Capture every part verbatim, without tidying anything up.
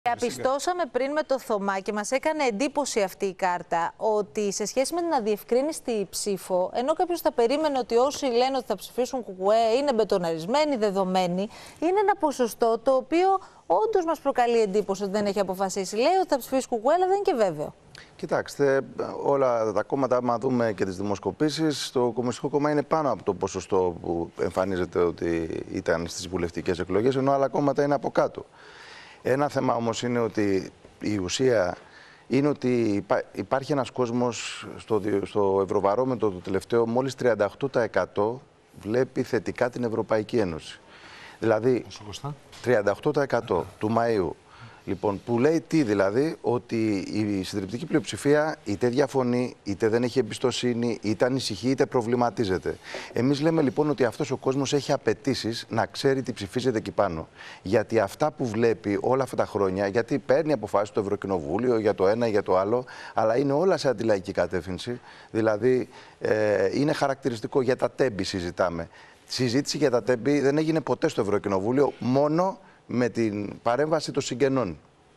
Διαπιστώσαμε πριν με το Θωμά και μας έκανε εντύπωση αυτή η κάρτα ότι σε σχέση με την αδιευκρίνηστη ψήφο, ενώ κάποιος θα περίμενε ότι όσοι λένε ότι θα ψηφίσουν κουκουέ είναι μπετοναρισμένοι, δεδομένοι, είναι ένα ποσοστό το οποίο όντως μας προκαλεί εντύπωση ότι δεν έχει αποφασίσει. Λέει ότι θα ψηφίσει κουκουέ, αλλά δεν είναι και βέβαιο. Κοιτάξτε, όλα τα κόμματα, άμα δούμε και τις δημοσκοπήσεις, το Κομμουνιστικό Κόμμα είναι πάνω από το ποσοστό που εμφανίζεται ότι ήταν στις βουλευτικές εκλογές, ενώ άλλα κόμματα είναι από κάτω. Ένα θέμα όμως είναι ότι η ουσία είναι ότι υπάρχει ένας κόσμος στο, στο Ευρωβαρόμετρο το τελευταίο, μόλις τριάντα οκτώ τοις εκατό βλέπει θετικά την Ευρωπαϊκή Ένωση. Δηλαδή, τριάντα οκτώ τοις εκατό του Μαΐου. Λοιπόν, που λέει τι, δηλαδή, ότι η συντριπτική πλειοψηφία είτε διαφωνεί, είτε δεν έχει εμπιστοσύνη, είτε ανησυχεί, είτε προβληματίζεται. Εμείς λέμε λοιπόν ότι αυτός ο κόσμος έχει απαιτήσεις να ξέρει τι ψηφίζεται εκεί πάνω. Γιατί αυτά που βλέπει όλα αυτά τα χρόνια, γιατί παίρνει αποφάσεις στο Ευρωκοινοβούλιο για το ένα ή για το άλλο, αλλά είναι όλα σε αντιλαϊκή κατεύθυνση. Δηλαδή, ε, είναι χαρακτηριστικό, για τα τέμπη συζητάμε. Συζήτηση για τα τέμπη δεν έγινε ποτέ στο Ευρωκοινοβούλιο, μόνο με την παρέμβαση των συγγενών.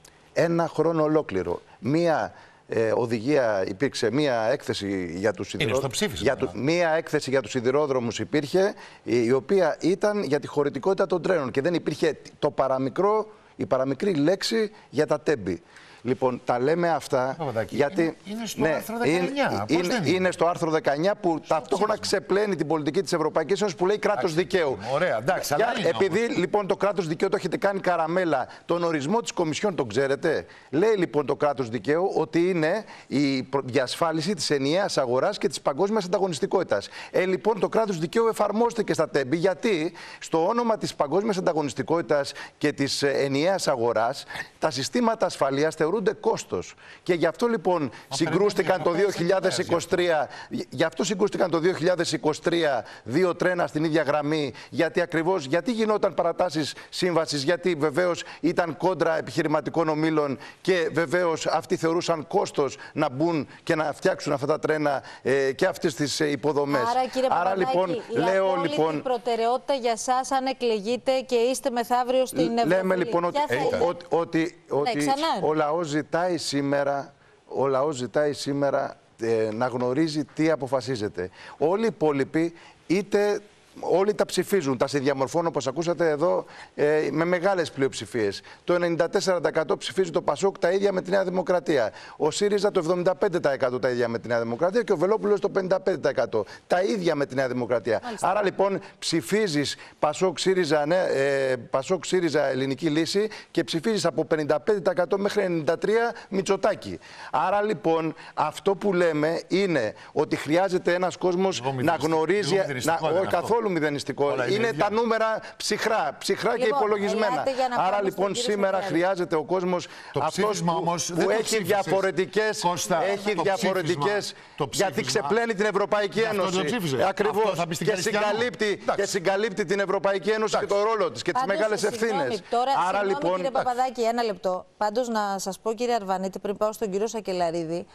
Ένα χρόνο ολόκληρο. Μία ε, οδηγία υπήρξε, μία έκθεση για τους σιδηρόδρομους. Μία έκθεση για τους σιδηρόδρομους υπήρχε, η, η οποία ήταν για τη χωρητικότητα των τρένων και δεν υπήρχε το παραμικρό, η παραμικρή λέξη για τα τέμπη. Λοιπόν, τα λέμε αυτά γιατί. Είναι, είναι στο ναι, άρθρο δεκαεννιά. Είναι, είναι, είναι στο άρθρο δεκαεννιά που στο ταυτόχρονα ξεπλένει την πολιτική της Ευρωπαϊκής Ένωσης που λέει κράτος δικαίου. Ωραία, εντάξει. Για, αλλά επειδή όμως. λοιπόν το κράτος δικαίου το έχετε κάνει καραμέλα, τον ορισμό της Κομισιόν τον ξέρετε. Λέει λοιπόν το κράτος δικαίου ότι είναι η διασφάλιση της ενιαίας αγοράς και της παγκόσμιας ανταγωνιστικότητας. Ε, λοιπόν, το κράτος δικαίου εφαρμόζεται και στα τέμπη, γιατί στο όνομα της παγκόσμιας ανταγωνιστικότητας και της ενιαίας αγοράς τα συστήματα ασφαλείας θεωρούνται κόστος. Και γι' αυτό λοιπόν συγκρούστηκαν το δύο χιλιάδες είκοσι τρία, γι' αυτό συγκρούστηκαν το δύο χιλιάδες είκοσι τρία δύο τρένα στην ίδια γραμμή, γιατί ακριβώς, γιατί γινόταν παρατάσεις σύμβασης, γιατί βεβαίως ήταν κόντρα επιχειρηματικών ομίλων και βεβαίως αυτοί θεωρούσαν κόστος να μπουν και να φτιάξουν αυτά τα τρένα ε, και αυτές τις ε, υποδομές. Άρα, κύριε Άρα λοιπόν, η λέω λοιπόν. Η προτεραιότητα για σας, αν εκλεγείτε και είστε μεθαύριο στην Ευρώπη. Λέμε λοιπόν ότι, ότι, ότι, ότι ναι, ο λαός ζητάει σήμερα, ο λαός ζητάει σήμερα ε, να γνωρίζει τι αποφασίζεται. Όλοι οι υπόλοιποι είτε όλοι τα ψηφίζουν, τα συνδιαμορφώνουν, όπως ακούσατε εδώ, ε, με μεγάλες πλειοψηφίες. Το ενενήντα τέσσερα τοις εκατό ψηφίζει το Πασόκ τα ίδια με τη Νέα Δημοκρατία. Ο ΣΥΡΙΖΑ το εβδομήντα πέντε τοις εκατό τα ίδια με τη Νέα Δημοκρατία και ο Βελόπουλος το πενήντα πέντε τοις εκατό τα ίδια με τη Νέα Δημοκρατία. Μάλιστα. Άρα λοιπόν ψηφίζεις Πασόκ ΣΥΡΙΖΑ, ναι, ε, Πασόκ ΣΥΡΙΖΑ Ελληνική Λύση και ψηφίζεις από πενήντα πέντε τοις εκατό μέχρι ενενήντα τρία τοις εκατό Μητσοτάκη. Άρα λοιπόν αυτό που λέμε είναι ότι χρειάζεται ένας κόσμος να γνωρίζει. Καθόλου μηδενιστικό. Όλα είναι, είναι τα νούμερα ψυχρά, ψυχρά λοιπόν, και υπολογισμένα. Άρα λοιπόν σήμερα χρειάζεται ο κόσμος αυτός που, όμως, που έχει διαφορετικές, Κώστα, έχει διαφορετικές γιατί ξεπλένει την Ευρωπαϊκή Ένωση. Ακριβώς. Και, και, συγκαλύπτει, και συγκαλύπτει την Ευρωπαϊκή Ένωση Εντάξει. και το ρόλο της και τις μεγάλες ευθύνες. Τώρα, Άρα συγγνώμη, λοιπόν. Κύριε Παπαδάκη, ένα λεπτό. Πάντως να σας πω, κύριε Αρβανίτη, πριν πάω στον κύριο Σακελαρίδη,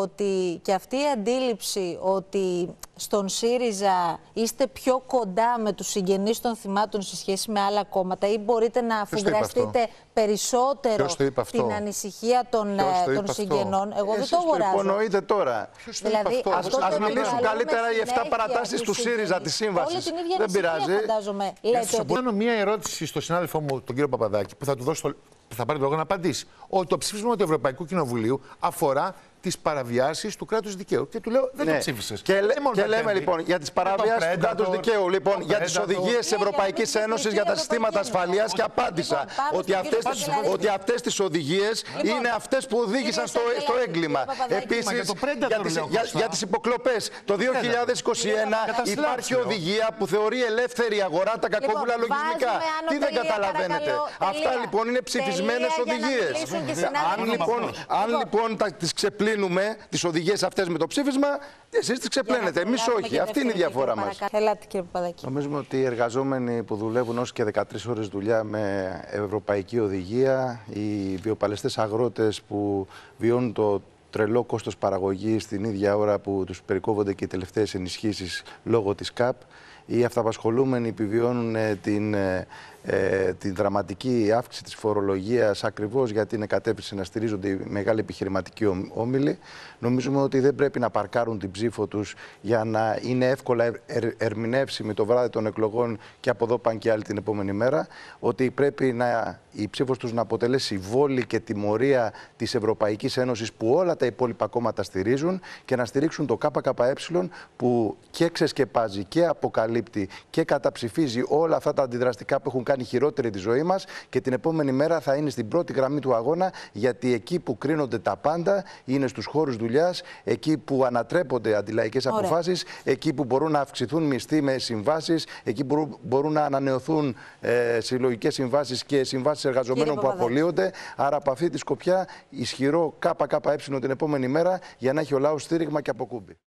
ότι και αυτή η αντίληψη ότι στον ΣΥΡΙΖΑ είστε πιο κοντά με τους συγγενείς των θυμάτων σε σχέση με άλλα κόμματα ή μπορείτε να αφουγκραστείτε περισσότερο την ανησυχία των, των συγγενών. Εγώ Εσείς δεν το αγοράζω. Το υπονοείτε τώρα. Δηλαδή, αυτό ας μιλήσουν καλύτερα οι εφτά παρατάσεις του ΣΥΡΙΖΑ της σύμβασης. Δεν πειράζει. Θα κάνω μία ερώτηση στον συνάδελφό μου, τον κύριο Παπαδάκη, που θα του δώσω, που θα πάρει το λόγο να απαντήσει. Ότι το ψήφισμα του Ευρωπαϊκού Κοινοβουλίου αφορά τις παραβιάσεις του κράτους δικαίου. Και του λέω, δεν ναι. το ψήφισες. Και, λέ, και λέμε λοιπόν για τις παραβιάσεις του κράτους δικαίου, λοιπόν, για τις οδηγίες της Ευρωπαϊκής Ένωσης για τα συστήματα ασφαλείας και απάντησα ότι αυτές, τις, ότι αυτές τις οδηγίες είναι αυτές που οδήγησαν στο, στο έγκλημα. Επίσης, για τις, για, για τις υποκλοπές. Το δύο χιλιάδες είκοσι ένα υπάρχει οδηγία που θεωρεί ελεύθερη αγορά τα κακόβουλα λογισμικά. Τι δεν καταλαβαίνετε. Αυτά λοιπόν είναι ψηφισμένες οδηγίες. Αν λοιπόν τις ξεπλύνουμε τις οδηγίες αυτές με το ψήφισμα, εσείς τις ξεπλένετε. Εμείς όχι. Αυτή είναι η διαφορά μας. Ελάτε, κύριε Παπαδάκη. Νομίζουμε ότι οι εργαζόμενοι που δουλεύουν ως και δεκατρείς ώρες δουλειά με ευρωπαϊκή οδηγία, οι βιοπαλαιστές αγρότες που βιώνουν το τρελό κόστος παραγωγής την ίδια ώρα που τους περικόβονται και οι τελευταίες ενισχύσεις λόγω της ΚΑΠ, οι αυταπασχολούμενοι επιβιώνουν την ε, την δραματική αύξηση της φορολογίας ακριβώς για την κατεύθυνση να στηρίζονται οι μεγάλοι επιχειρηματικοί όμιλοι. Νομίζουμε ότι δεν πρέπει να παρκάρουν την ψήφο τους για να είναι εύκολα ερ, ερ, ερμηνεύσιμοι το βράδυ των εκλογών και από εδώ πάνε και άλλοι την επόμενη μέρα. Ότι πρέπει να, η ψήφος τους να αποτελέσει βόλη και τιμωρία της Ευρωπαϊκής Ένωσης που όλα τα υπόλοιπα κόμματα στηρίζουν και να στηρίξουν το ΚΚΕ που και ξεσκεπάζει και αποκαλύπτει και καταψηφίζει όλα αυτά τα αντιδραστικά που έχουν κάνει χειρότερη τη ζωή μας και την επόμενη μέρα θα είναι στην πρώτη γραμμή του αγώνα, γιατί εκεί που κρίνονται τα πάντα είναι στους χώρους δουλειάς, εκεί που ανατρέπονται αντιλαϊκές αποφάσεις, εκεί που μπορούν να αυξηθούν μισθοί με συμβάσεις, εκεί που μπορούν να ανανεωθούν ε, συλλογικές συμβάσεις και συμβάσεις εργαζομένων που απολύονται. Άρα από αυτή τη σκοπιά ισχυρό ΚΚΕ την επόμενη μέρα για να έχει ο λαός στήριγμα και αποκούμπι.